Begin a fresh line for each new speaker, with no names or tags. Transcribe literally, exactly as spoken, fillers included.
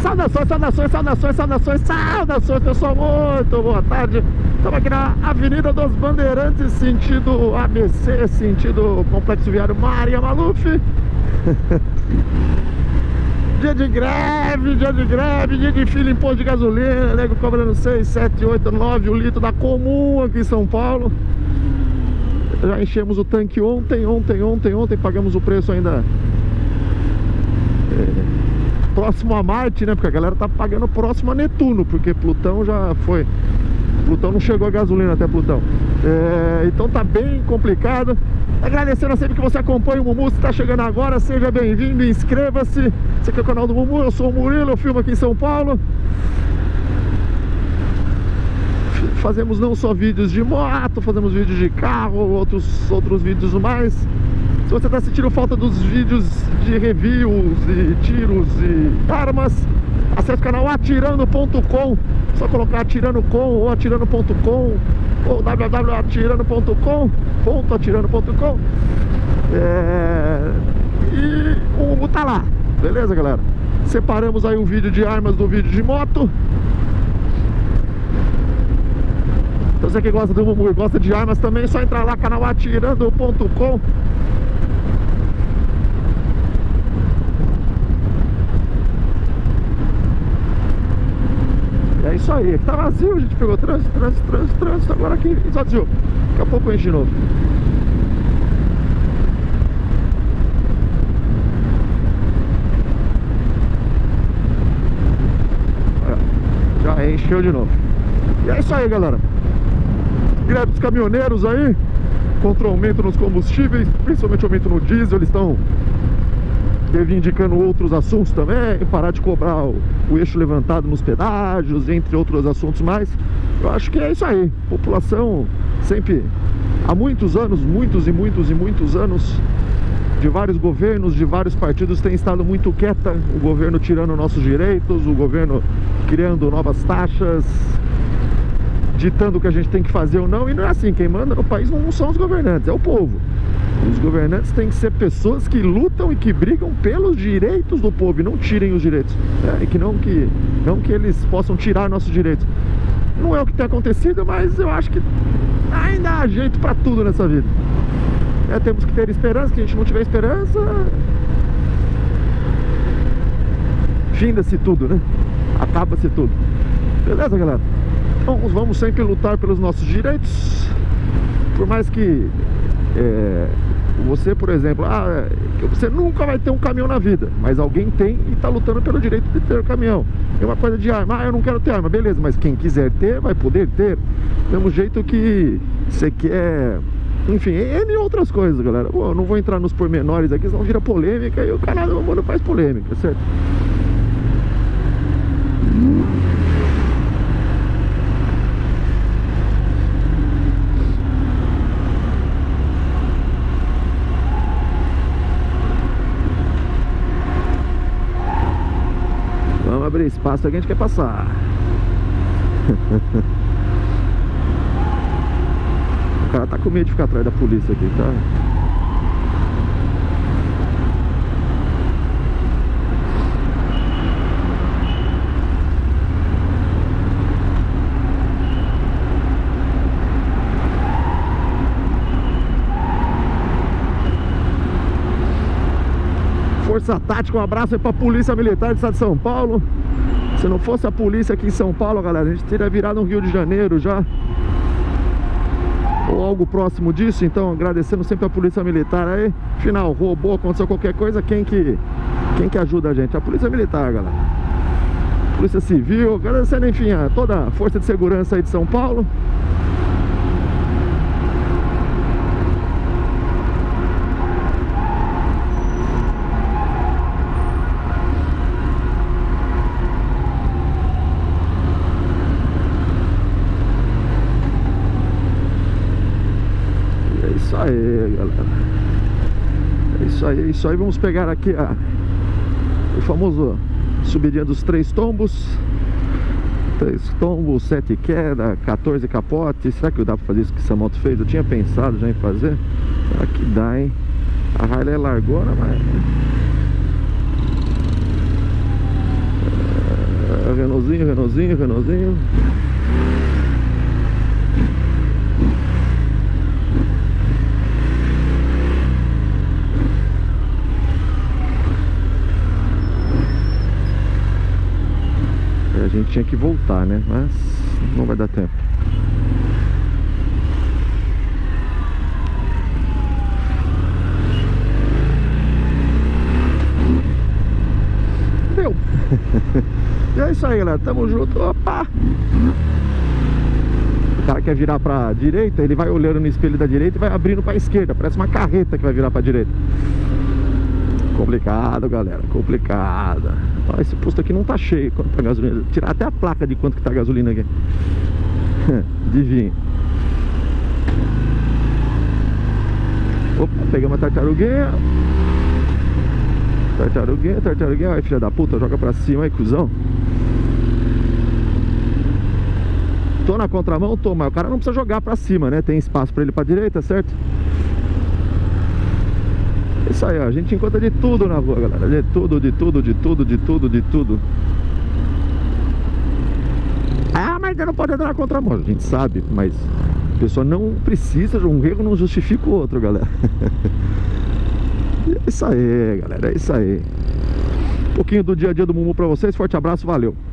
Saudações, saudações, saudações, saudações, saudações, pessoal, muito boa tarde. Estamos aqui na Avenida dos Bandeirantes, sentido A B C, sentido Complexo Viário Maria Maluf. Dia de greve, dia de greve, dia de fila em posto de gasolina, nego cobrando seis, sete, oito, nove o litro da Comum aqui em São Paulo. Já enchemos o tanque ontem, ontem, ontem, ontem, pagamos o preço ainda é, próximo a Marte, né? Porque a galera tá pagando próximo a Netuno, porque Plutão já foi. Plutão não chegou a gasolina até Plutão. É, então tá bem complicado. Agradecendo a sempre que você acompanha o Mumu. Se tá chegando agora, seja bem-vindo, inscreva-se. Esse aqui é o canal do Mumu, eu sou o Murilo, eu filmo aqui em São Paulo. Fazemos não só vídeos de moto, fazemos vídeos de carro, outros, outros vídeos mais. Se você está sentindo falta dos vídeos de reviews e tiros e armas, acesse o canal atirando ponto com. Só colocar atirando com ou atirando ponto com ou w w w ponto atirando ponto com, ponto atirando ponto com. É... E o Mumu tá lá, beleza, galera? Separamos aí o vídeo de armas do vídeo de moto. Então você que gosta do Mumu e gosta de armas também, é só entrar lá, canal atirando ponto com. É isso aí, aqui tá vazio, a gente pegou trânsito, trânsito, trânsito, trânsito, agora aqui esvaziou. Daqui a pouco enche de novo. Já encheu de novo. E é isso aí, galera. Greve dos caminhoneiros aí, contra o aumento nos combustíveis, principalmente aumento no diesel, eles estão reivindicando outros assuntos também, parar de cobrar o, o eixo levantado nos pedágios, entre outros assuntos mais. Eu acho que é isso aí. População sempre, há muitos anos, muitos e muitos e muitos anos, de vários governos, de vários partidos, tem estado muito quieta. O governo tirando nossos direitos, o governo criando novas taxas, ditando o que a gente tem que fazer ou não. E não é assim, quem manda no país não são os governantes, é o povo. Os governantes têm que ser pessoas que lutam e que brigam pelos direitos do povo e não tirem os direitos, né? E que não que, não que eles possam tirar nossos direitos. Não é o que tem acontecido, mas eu acho que ainda há jeito pra tudo nessa vida. É, temos que ter esperança, que a gente não tiver esperança, finda-se tudo, né? Acaba-se tudo. Beleza, galera? Então vamos sempre lutar pelos nossos direitos. Por mais que é, você, por exemplo, ah, você nunca vai ter um caminhão na vida, mas alguém tem e está lutando pelo direito de ter um caminhão. É uma coisa de arma, ah, eu não quero ter arma, beleza, mas quem quiser ter, vai poder ter. Do mesmo jeito que você quer, enfim, N outras coisas, galera. Bom, eu não vou entrar nos pormenores aqui, senão vira polêmica e o canal do Mumu não faz polêmica, certo? Abrir espaço aqui, a gente quer passar. O cara tá com medo de ficar atrás da polícia aqui, tá? Força Tática, um abraço aí pra Polícia Militar do Estado de São Paulo. Se não fosse a polícia aqui em São Paulo, galera, a gente teria virado um Rio de Janeiro já, ou algo próximo disso. Então, agradecendo sempre a Polícia Militar aí. Afinal, roubou, aconteceu qualquer coisa, quem que, quem que ajuda a gente? A Polícia Militar, galera. Polícia Civil, agradecendo, enfim, a toda a Força de Segurança aí de São Paulo. Aí, galera, é isso aí, é isso aí. Vamos pegar aqui a, o famoso subidinha dos três tombos. Três tombos, sete queda, quatorze capote. Será que dá pra fazer isso que essa moto fez? Eu tinha pensado já em fazer. Será que dá, hein? A Harley é largona, mas Renaultzinho, Renaultzinho, Renaultzinho. A gente tinha que voltar, né? Mas não vai dar tempo. Deu. E é isso aí, galera. Tamo junto. Opa! O cara quer virar pra direita, ele vai olhando no espelho da direita e vai abrindo pra esquerda. Parece uma carreta que vai virar pra direita. Complicado, galera, complicado. Ó, esse posto aqui não tá cheio. Quanto tá a gasolina? Tirar até a placa de quanto que tá a gasolina aqui. Adivinha. Opa, pegamos a tartaruguinha. Tartaruguinha, tartaruguinha. Ai, filha da puta, joga pra cima aí, cuzão. Tô na contramão? Tô, mas o cara não precisa jogar pra cima, né? Tem espaço pra ele pra direita, certo? Isso aí, ó, a gente encontra de tudo na rua, galera. De tudo, de tudo, de tudo, de tudo, de tudo. Ah, mas não pode andar na contramão. A gente sabe, mas a pessoa não precisa, um erro não justifica o outro, galera. É isso aí, galera, é isso aí. Um pouquinho do dia a dia do Mumu pra vocês. Forte abraço, valeu.